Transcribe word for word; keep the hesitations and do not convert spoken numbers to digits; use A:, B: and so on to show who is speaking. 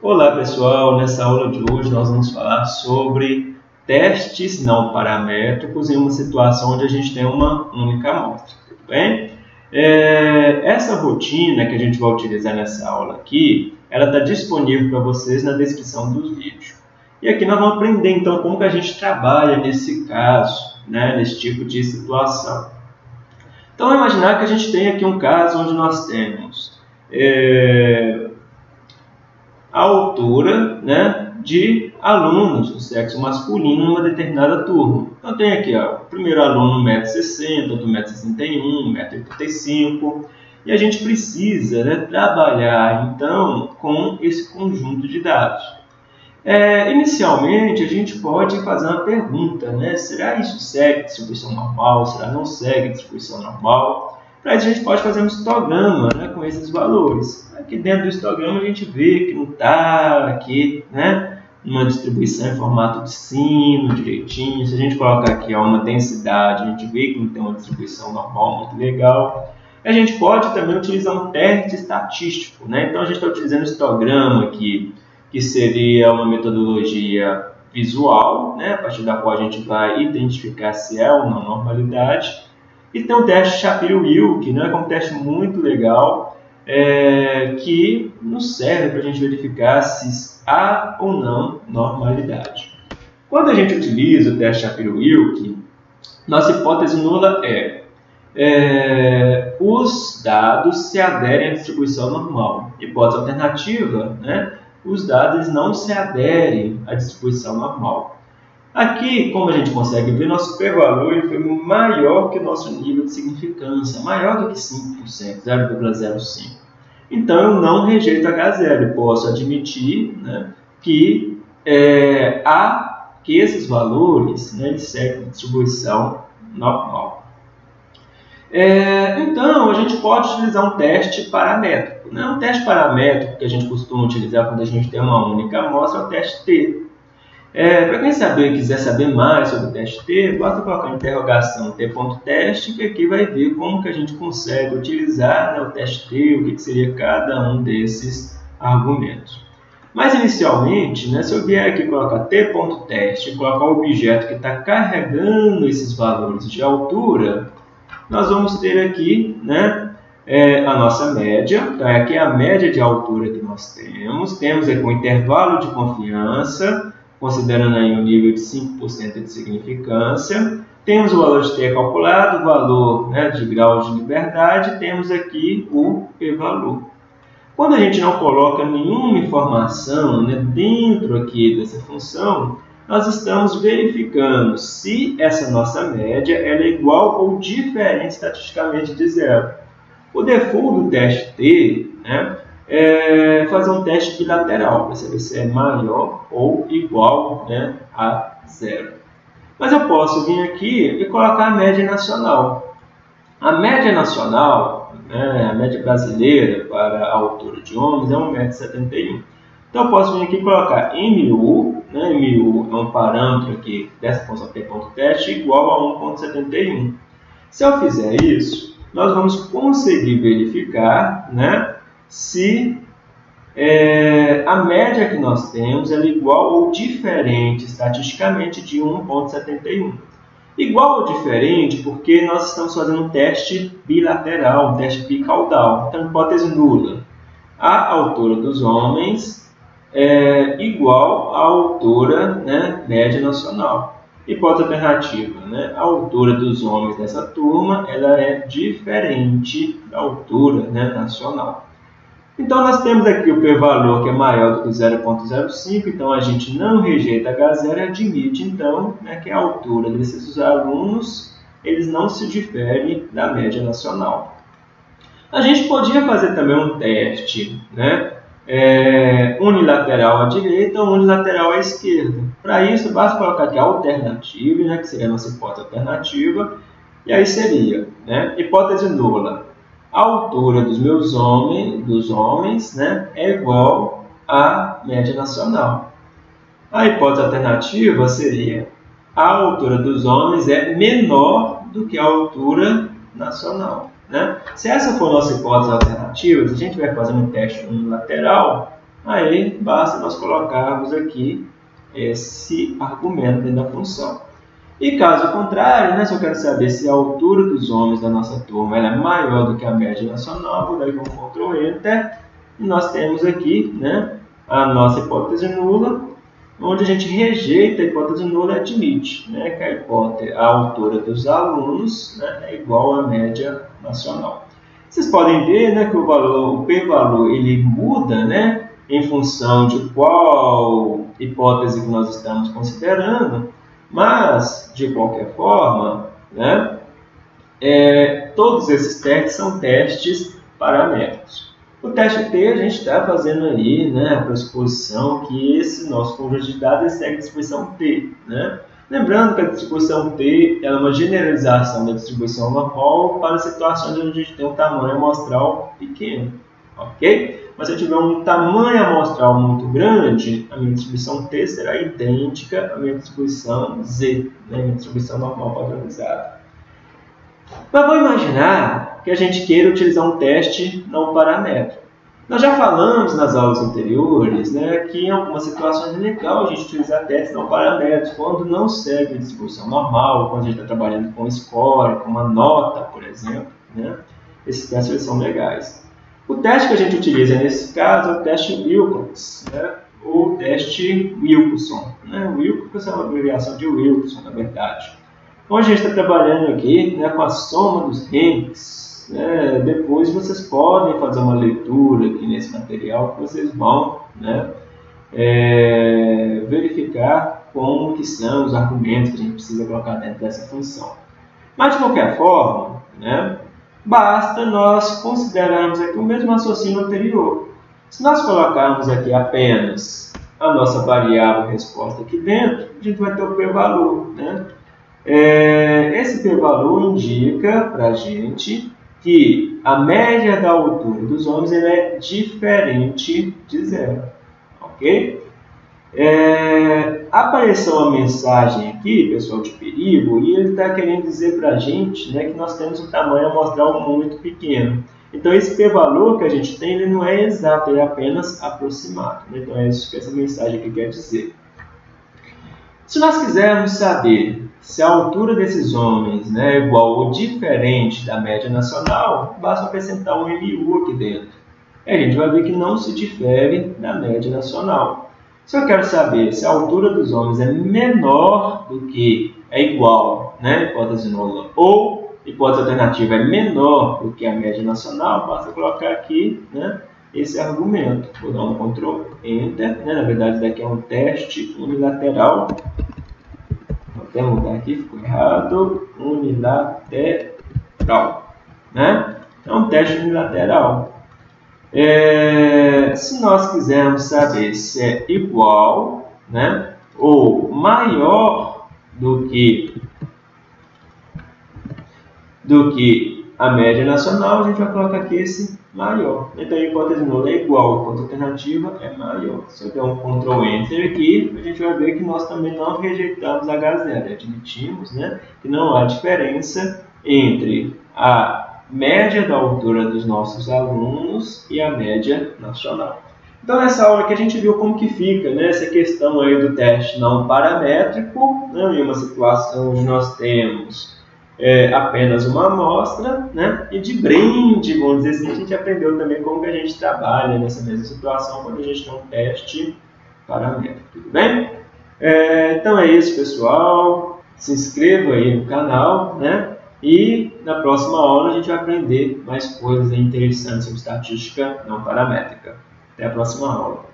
A: Olá pessoal, nessa aula de hoje nós vamos falar sobre testes não paramétricos em uma situação onde a gente tem uma única amostra, tudo bem? É, essa rotina que a gente vai utilizar nessa aula aqui, ela está disponível para vocês na descrição dos vídeos. E aqui nós vamos aprender então como que a gente trabalha nesse caso, né, nesse tipo de situação. Então vamos imaginar que a gente tem aqui um caso onde nós temos é, a altura, né, de alunos do sexo masculino numa determinada turma. Então tem aqui ó, o primeiro aluno um metro e sessenta, outro um metro e sessenta e um, um metro e oitenta e cinco, e a gente precisa, né, trabalhar então com esse conjunto de dados. É, inicialmente a gente pode fazer uma pergunta, né, será isso segue distribuição normal, será não segue distribuição normal? Para isso a gente pode fazer um histograma, né, com esses valores. Aqui dentro do histograma a gente vê que não está aqui, né, uma distribuição em formato de sino direitinho. Se a gente colocar aqui ó, uma densidade, a gente vê que não tem uma distribuição normal muito legal. A gente pode também utilizar um teste estatístico, né? Então a gente está utilizando o histograma aqui, que seria uma metodologia visual, né, a partir da qual a gente vai identificar se é ou não normalidade. E tem um teste Shapiro-Wilk, né, que é um teste muito legal, é, que nos serve para a gente verificar se há ou não normalidade. Quando a gente utiliza o teste Shapiro-Wilk, nossa hipótese nula é, é os dados se aderem à distribuição normal. Hipótese alternativa, né, os dados não se aderem à distribuição normal. Aqui, como a gente consegue ver, nosso p-valor foi maior que o nosso nível de significância, maior do que cinco por cento, zero vírgula zero cinco. Então, eu não rejeito H zero, eu posso admitir, né, que, é, há, que esses valores, né, eles seguem a distribuição normal. É, então, a gente pode utilizar um teste paramétrico. Né? Um teste paramétrico que a gente costuma utilizar quando a gente tem uma única amostra é o teste T. É, para quem saber, quiser saber mais sobre o teste T, basta colocar a interrogação t.teste, que aqui vai ver como que a gente consegue utilizar, né, o teste T, o que, que seria cada um desses argumentos. Mas inicialmente, né, se eu vier aqui colocar t.teste e colocar o objeto que está carregando esses valores de altura, nós vamos ter aqui, né, é, a nossa média. Então, aqui é a média de altura que nós temos. Temos aqui um intervalo de confiança, considerando aí um nível de cinco por cento de significância. Temos o valor de t calculado, o valor, né, de grau de liberdade, temos aqui o p-valor. Quando a gente não coloca nenhuma informação, né, dentro aqui dessa função, nós estamos verificando se essa nossa média ela é igual ou diferente estatisticamente de zero. O default do teste T, né, é fazer um teste bilateral, para saber se é maior ou igual, né, a zero. Mas eu posso vir aqui e colocar a média nacional. A média nacional, né, a média brasileira para a altura de homens é um metro e setenta e um. Então eu posso vir aqui e colocar M U, né, M U é um parâmetro aqui dessa função t.teste igual a um vírgula setenta e um. Se eu fizer isso, nós vamos conseguir verificar, né, se é, a média que nós temos é igual ou diferente estatisticamente de um vírgula setenta e um. Igual ou diferente porque nós estamos fazendo um teste bilateral, um teste bicaudal. Então, hipótese nula. A altura dos homens é igual à altura, né, média nacional. Hipótese alternativa, né, a altura dos homens dessa turma ela é diferente da altura, né, nacional. Então, nós temos aqui o p-valor que é maior do que zero vírgula zero cinco, então a gente não rejeita H zero e admite, então, né, que a altura desses alunos eles não se diferem da média nacional. A gente podia fazer também um teste, né, é, unilateral à direita ou unilateral à esquerda. Para isso, basta colocar aqui a alternativa, né, que seria a nossa hipótese alternativa, e aí seria, né, hipótese nula. A altura dos meus homens, dos homens, né, é igual à média nacional. A hipótese alternativa seria a altura dos homens é menor do que a altura nacional. Né? Se essa for a nossa hipótese alternativa, se a gente vai fazer um teste unilateral, aí basta nós colocarmos aqui esse argumento dentro da função. E caso contrário, né, se eu quero saber se a altura dos homens da nossa turma ela é maior do que a média nacional, vou dar aqui um control enter, e nós temos aqui, né, a nossa hipótese nula, onde a gente rejeita a hipótese nula e admite, né, que a, hipótese, a altura dos alunos, né, é igual à média nacional. Vocês podem ver, né, que o valor, o p-valor, ele muda, né, em função de qual hipótese que nós estamos considerando, mas, de qualquer forma, né, é, todos esses testes são testes paramétricos. O teste T a gente está fazendo aí, né, a pressuposição que esse nosso conjunto de dados segue a distribuição T. Né? Lembrando que a distribuição T é uma generalização da distribuição normal para situações onde a gente tem um tamanho amostral pequeno. Ok? Mas se eu tiver um tamanho amostral muito grande, a minha distribuição T será idêntica à minha distribuição Z, né? Minha distribuição normal padronizada. Mas vamos imaginar que a gente queira utilizar um teste não paramétrico. Nós já falamos nas aulas anteriores, né, que em algumas situações é legal a gente utilizar testes não paramétricos, quando não segue a distribuição normal, quando a gente está trabalhando com score, com uma nota, por exemplo. Né? Esses testes são legais. O teste que a gente utiliza nesse caso é o teste Wilcox, né? Ou teste Wilcoxon. Né? O Wilcox é uma abreviação de Wilcoxon, na verdade. Então a gente está trabalhando aqui, né, com a soma dos ranks. Né? Depois vocês podem fazer uma leitura aqui nesse material que vocês vão, né, é, verificar como que são os argumentos que a gente precisa colocar dentro dessa função. Mas de qualquer forma, né, basta nós considerarmos aqui o mesmo raciocínio anterior. Se nós colocarmos aqui apenas a nossa variável resposta aqui dentro, a gente vai ter o p-valor. Né? É, esse p-valor indica para a gente que a média da altura dos homens ela é diferente de zero. Ok? É, apareceu uma mensagem aqui, pessoal, de perigo, e ele está querendo dizer para a gente, né, que nós temos um tamanho amostral muito pequeno. Então, esse p-valor que a gente tem, ele não é exato, ele é apenas aproximado. Então, é isso que essa mensagem aqui quer dizer. Se nós quisermos saber se a altura desses homens, né, é igual ou diferente da média nacional, basta acrescentar um M U aqui dentro. E a gente vai ver que não se difere da média nacional. Se eu quero saber se a altura dos homens é menor do que, é igual, né, hipótese nula, ou hipótese alternativa é menor do que a média nacional, basta colocar aqui, né, esse argumento. Vou dar um control enter, né, na verdade isso daqui é um teste unilateral. Vou até mudar aqui, ficou errado, unilateral. Né? É um teste unilateral. É, se nós quisermos saber se é igual, né, ou maior do que, do que a média nacional, a gente vai colocar aqui esse maior. Então, a hipótese nula é igual, a hipótese alternativa é maior. Se eu der um control enter aqui, a gente vai ver que nós também não rejeitamos H zero. Admitimos, né, que não há diferença entre a média da altura dos nossos alunos e a média nacional. Então, nessa aula aqui a gente viu como que fica, né, essa questão aí do teste não paramétrico, né, em uma situação onde nós temos é, apenas uma amostra, né, e de brinde, vamos dizer assim, a gente aprendeu também como que a gente trabalha nessa mesma situação quando a gente tem um teste paramétrico. Tudo bem? É, então é isso, pessoal. Se inscreva aí no canal, né? E na próxima aula a gente vai aprender mais coisas interessantes sobre estatística não paramétrica. Até a próxima aula.